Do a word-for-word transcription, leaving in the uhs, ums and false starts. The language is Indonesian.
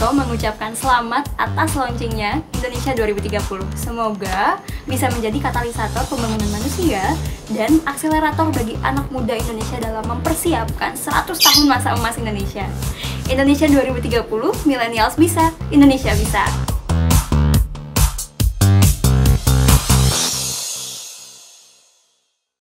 Widianto mengucapkan selamat atas launchingnya Indonesia dua ribu tiga puluh. Semoga bisa menjadi katalisator pembangunan manusia dan akselerator bagi anak muda Indonesia dalam mempersiapkan seratus tahun masa emas Indonesia. Indonesia dua ribu tiga puluh, millennials bisa, Indonesia bisa.